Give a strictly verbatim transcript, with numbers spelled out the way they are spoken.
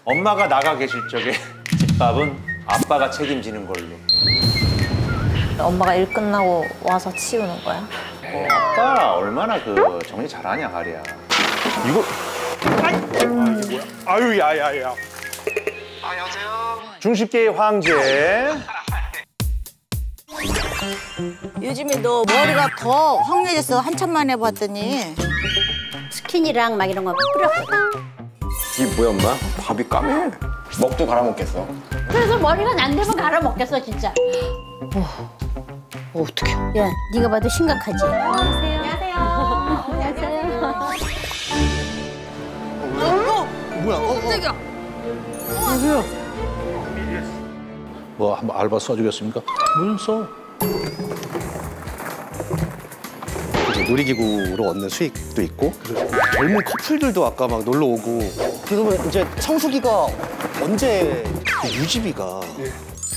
엄마가 나가 계실 적에 집밥은 아빠가 책임지는 걸로. 엄마가 일 끝나고 와서 치우는 거야? 에이, 아빠 얼마나 그 정리 잘하냐 가리야. 이거 아이, 아, 이게 뭐야? 아유 야야야. 안녕하세요. 중식계의 황제. 요즘에 너 머리가 더 황해졌어. 한참 만에 봤더니. 스킨이랑 막 이런 거 뿌렸거든. 이게 뭐야 엄마? 밥이 까매. 먹도 갈아 먹겠어. 그래서 머리가 안 되면 갈아 먹겠어 진짜. 어, 어 어떡해. 야, 네가 봐도 심각하지? 안녕하세요. 안녕하세요. 안녕하세요. 뭐야? 어, 깜짝이야. 안녕하세요. 뭐 한번 알바 써주겠습니까? 무슨 써? 이제 놀이기구로 얻는 수익도 있고 젊은 커플들도 아까 막 놀러 오고 그러면 이제 청소기가 언제 유지비가